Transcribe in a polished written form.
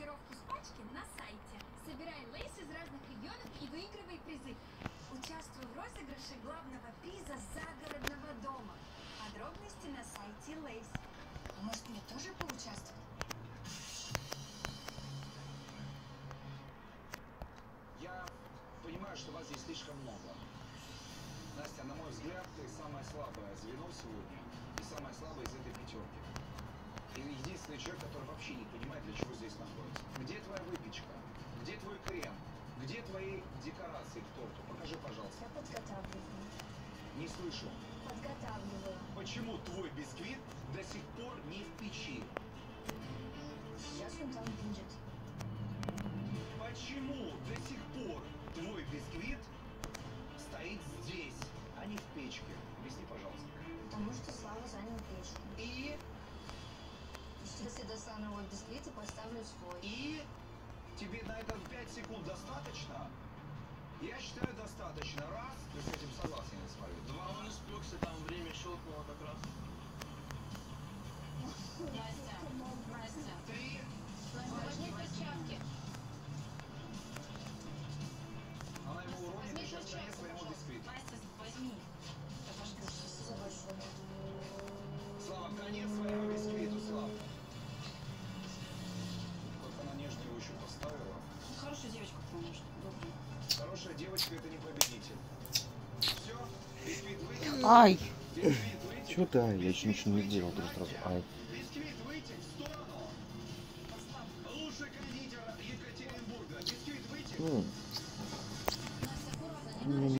коровку с пачки на сайте. Собирай лейс из разных регионов и выигрывай призы. Участвуй в розыгрыше главного приза загородного дома. Подробности на сайте Лейс. Может, мне тоже поучаствовать? Я понимаю, что вас здесь слишком много. Настя, на мой взгляд, ты самое слабое звено сегодня и самое слабое из этой пятерки. И единственный человек, который вообще не понимает, для чего здесь находится. Где твоя выпечка? Где твой крем? Где твои декорации к торту? Покажи, пожалуйста. Я подготавливаю. Не слышу. Подготавливаю. Почему твой бисквит до сих пор не в печи? Сейчас он там будет. Почему до сих пор твой бисквит стоит здесь, а не в печке? Объясни, пожалуйста. Потому что Слава занял печку. И Сейчас я достану его бисквит и поставлю свой. И тебе на это 5 секунд достаточно? Я считаю, достаточно. Раз, ты с этим согласен, я смотрю. Два, Он испекся, там время щелкнуло как раз. Настя. три. Возьми перчатки. Она ему уронит и сейчас конец своему бисквиту. Настя, возьми. За большой. Слава, конец своему бисквиту, Слава. Вот она нежно его еще поставила. Хорошая девочка, потому что добрая. Хорошая девочка — это не победитель. Все, бисквит вытек. Ай! Бисквит вытек. Чё да? Я еще ничего не сделал, просто сразу. Ай. Бисквит вытек в сторону. Лучший кондитер Екатеринбурга. Бисквит вытек. Настя, аккуратно, не надо.